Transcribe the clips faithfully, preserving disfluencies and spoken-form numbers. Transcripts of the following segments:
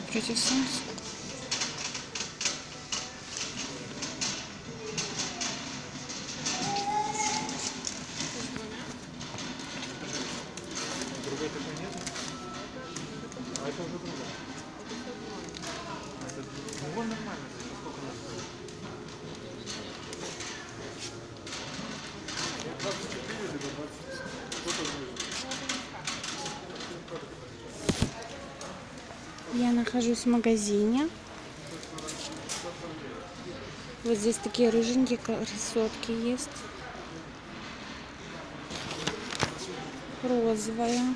против солнца. Другой такой нет? А это уже другой. Это, ну вон нормально, это сколько надо стоит? двадцать четыре либо двадцать. Кто-то выжил. Я нахожусь в магазине. Вот здесь такие рыженькие красотки есть. Розовая.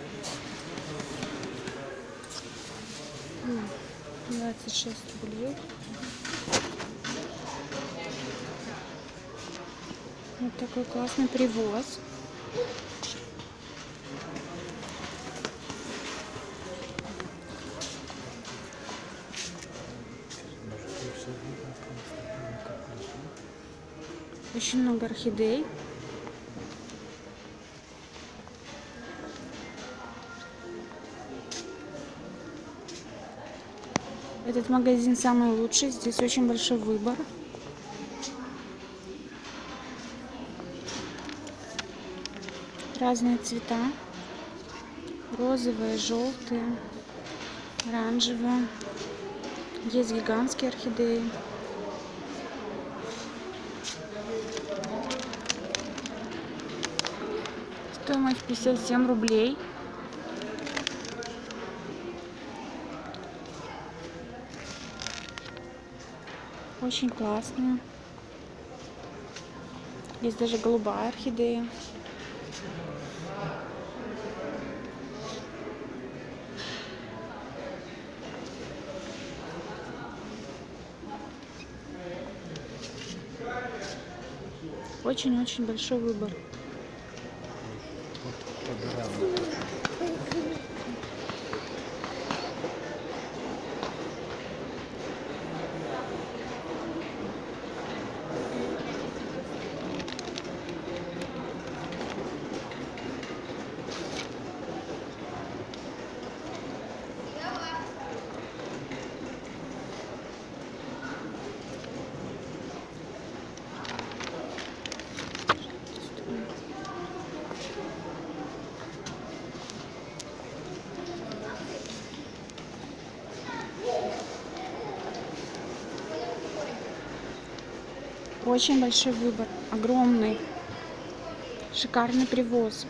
двадцать шесть рублей. Вот такой классный привоз. Очень много орхидей. Этот магазин самый лучший. Здесь очень большой выбор. Разные цвета. Розовые, желтые, оранжевые. Есть гигантские орхидеи. Стоимость пятьдесят семь рублей. Очень классные. Есть даже голубая орхидея. Очень-очень большой выбор. Очень большой выбор, огромный, шикарный привоз.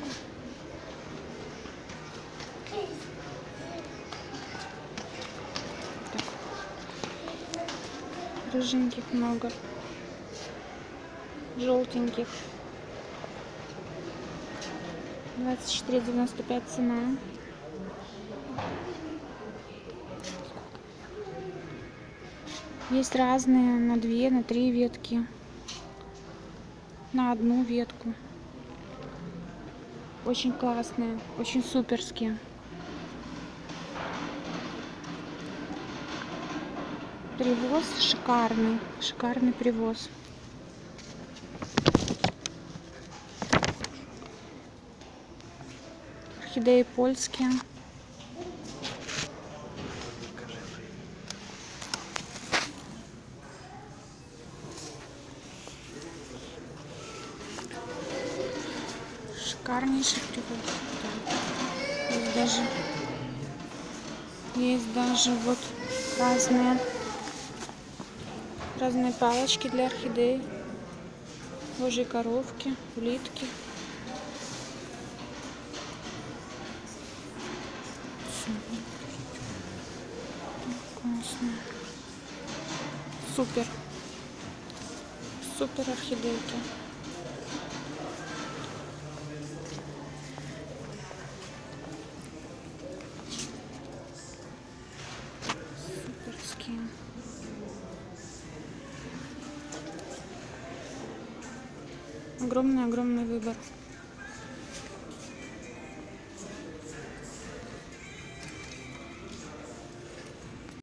Так. Рыженьких много, желтеньких. двадцать четыре девяносто пять цена. Есть разные на две, на три ветки. На одну ветку. Очень классные, очень суперские. Привоз шикарный, шикарный привоз. Орхидеи польские. Шикарнейший привоз. Есть даже, есть даже вот разные, разные палочки для орхидей, божьи коровки, улитки. Классно. Супер. Супер орхидейки. Суперские. Огромный-огромный выбор.